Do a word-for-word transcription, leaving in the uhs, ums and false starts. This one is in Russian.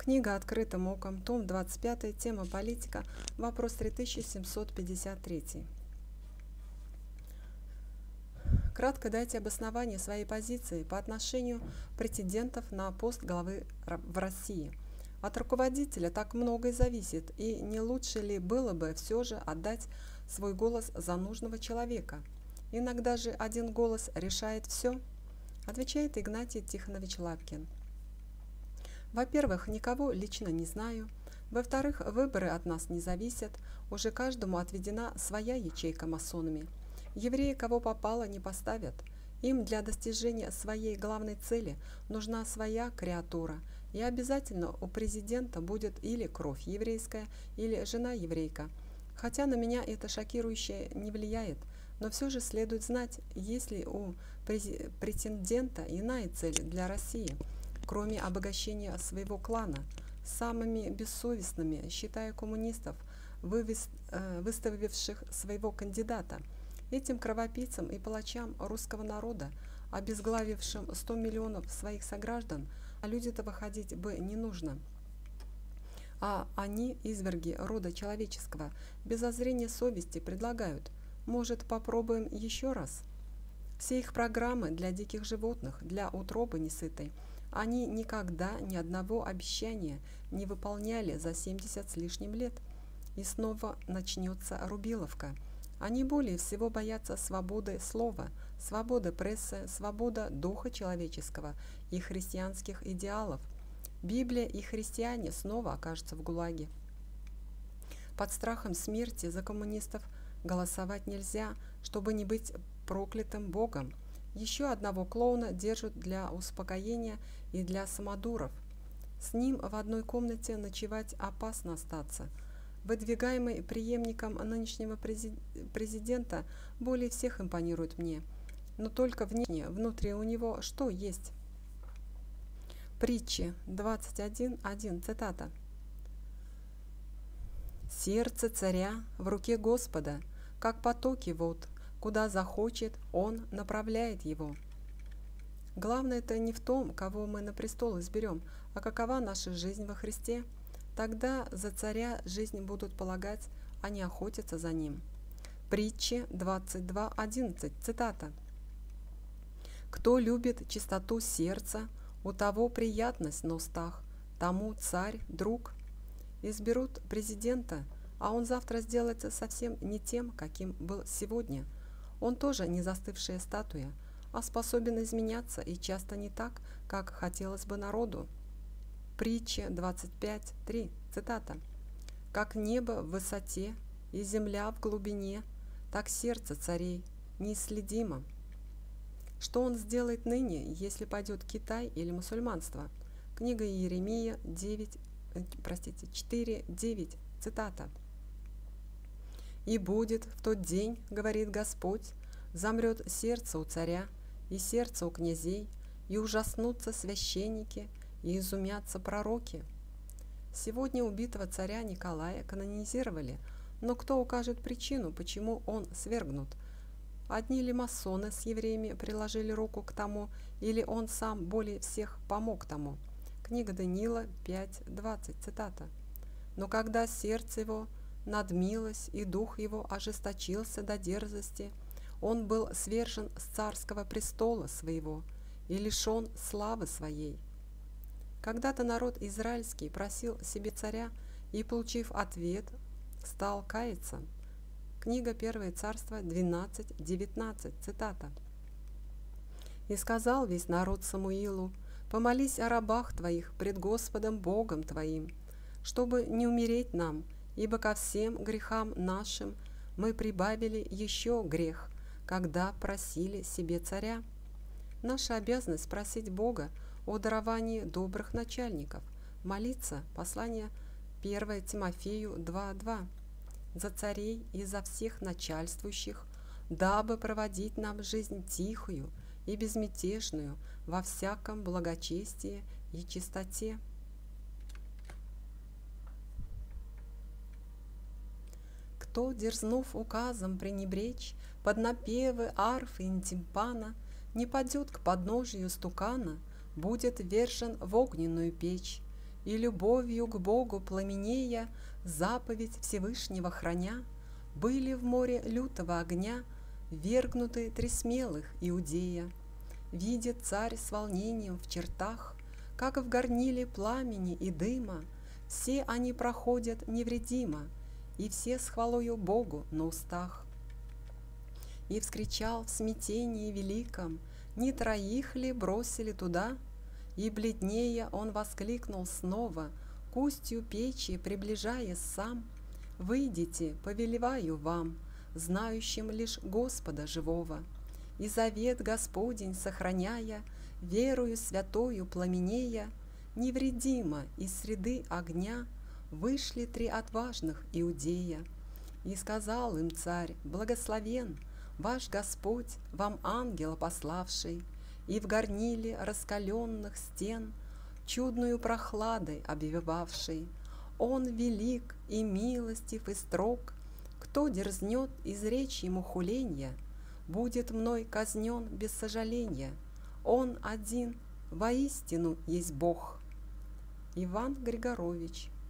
Книга «Открытым оком», том двадцать пять, тема «Политика», вопрос три тысячи семьсот пятьдесят три. Кратко дайте обоснование своей позиции по отношению претендентов на пост главы в России. От руководителя так многое зависит, и не лучше ли было бы все же отдать свой голос за нужного человека? Иногда же один голос решает все, отвечает Игнатий Тихонович Лапкин. Во-первых, никого лично не знаю. Во-вторых, выборы от нас не зависят. Уже каждому отведена своя ячейка масонами. Евреи кого попало не поставят. Им для достижения своей главной цели нужна своя креатура. И обязательно у президента будет или кровь еврейская, или жена еврейка. Хотя на меня это шокирующее не влияет. Но все же следует знать, есть ли у претендента иная цель для России, кроме обогащения своего клана. Самыми бессовестными считаю коммунистов, вывез, э, выставивших своего кандидата. Этим кровопийцам и палачам русского народа, обезглавившим сто миллионов своих сограждан, а люди-то выходить бы не нужно. А они, изверги рода человеческого, без зазрения совести предлагают: может, попробуем еще раз? Все их программы для диких животных, для утробы несытой. Они никогда ни одного обещания не выполняли за семьдесят с лишним лет. И снова начнется Рубиловка. Они более всего боятся свободы слова, свободы прессы, свободы духа человеческого и христианских идеалов. Библия и христиане снова окажутся в ГУЛАГе. Под страхом смерти за коммунистов голосовать нельзя, чтобы не быть проклятым Богом. Еще одного клоуна держат для успокоения и для самодуров. С ним в одной комнате ночевать опасно остаться. Выдвигаемый преемником нынешнего президента более всех импонирует мне. Но только внешне, внутри у него что есть? Притчи двадцать один один, цитата. «Сердце царя в руке Господа, как потоки вод. Куда захочет, он направляет его». Главное-то не в том, кого мы на престол изберем, а какова наша жизнь во Христе. Тогда за царя жизнь будут полагать, а не охотиться за ним. Притчи двадцать два одиннадцать, цитата. «Кто любит чистоту сердца, у того приятность на устах, тому царь друг». Изберут президента, а он завтра сделается совсем не тем, каким был сегодня. Он тоже не застывшая статуя, а способен изменяться и часто не так, как хотелось бы народу. Притча двадцать пять три, цитата. «Как небо в высоте и земля в глубине, так сердце царей неисследимо». Что он сделает ныне, если пойдет Китай или мусульманство? Книга Иеремия девять, простите, четыре девять, цитата. «И будет в тот день, говорит Господь, замрет сердце у царя и сердце у князей, и ужаснутся священники, и изумятся пророки». Сегодня убитого царя Николая канонизировали, но кто укажет причину, почему он свергнут? Одни ли масоны с евреями приложили руку к тому, или он сам более всех помог тому? Книга Даниила пять двадцать, цитата. «Но когда сердце его надмилось, и дух его ожесточился до дерзости, он был свержен с царского престола своего и лишен славы своей». Когда-то народ израильский просил себе царя и, получив ответ, стал каяться. Книга Первое царство двенадцать девятнадцать, цитата. «И сказал весь народ Самуилу: помолись о рабах твоих пред Господом Богом твоим, чтобы не умереть нам, ибо ко всем грехам нашим мы прибавили еще грех, когда просили себе царя». Наша обязанность просить Бога о даровании добрых начальников, молиться, послание первое Тимофею два два, за царей и за всех начальствующих, дабы проводить нам жизнь тихую и безмятежную во всяком благочестии и чистоте. Кто, дерзнув указом пренебречь под напевы арфы и тимпана, не падет к подножию стукана, будет вержен в огненную печь. И любовью к Богу пламенея, заповедь Всевышнего храня, были в море лютого огня ввергнуты три смелых иудея. Видит царь с волнением в чертах, как в горниле пламени и дыма, все они проходят невредимо, и все с хвалою Богу на устах. И вскричал в смятении великом: не троих ли бросили туда? И бледнее он воскликнул снова, к устью печи приближаясь сам: выйдите, повелеваю вам, знающим лишь Господа живого. И завет Господень сохраняя, верою святою пламенея, невредимо из среды огня вышли три отважных иудея. И сказал им царь: благословен ваш Господь, вам ангела пославший, и в горниле раскаленных стен чудную прохладой обвивавший. Он велик и милостив и строг, кто дерзнет изречь ему хуленья, будет мной казнен без сожаления. Он один воистину есть Бог. Иван Григорович.